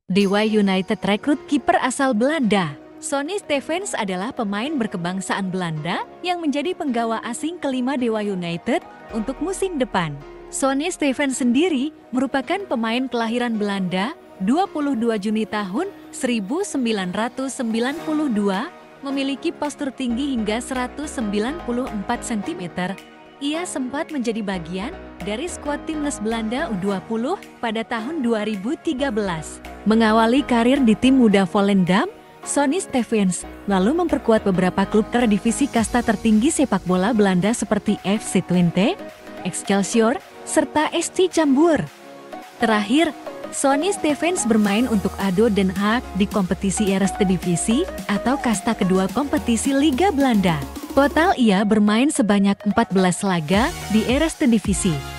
Dewa United rekrut kiper asal Belanda. Sonny Stevens adalah pemain berkebangsaan Belanda yang menjadi penggawa asing kelima Dewa United untuk musim depan. Sonny Stevens sendiri merupakan pemain kelahiran Belanda, 22 Juni tahun 1992, memiliki postur tinggi hingga 194 cm. Ia sempat menjadi bagian dari skuad timnas Belanda U20 pada tahun 2013. Mengawali karir di tim muda Volendam, Sonny Stevens lalu memperkuat beberapa klub terdivisi kasta tertinggi sepak bola Belanda seperti FC Twente, Excelsior, serta SC Cambuur. Terakhir, Sonny Stevens bermain untuk ADO Den Haag di kompetisi Eredivisie atau kasta kedua kompetisi Liga Belanda. Total ia bermain sebanyak 14 laga di Eredivisie.